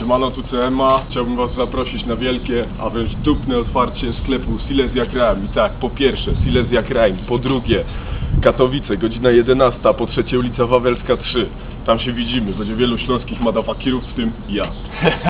Siemano, tu CMA. Chciałbym was zaprosić na wielkie, a wręcz dupne otwarcie sklepu Silesia Crime. I tak, po pierwsze Silesia Crime, po drugie Katowice, godzina 11, po trzecie ulica Wawelska 3. Tam się widzimy, będzie wielu śląskich motherfuckerów, w tym ja.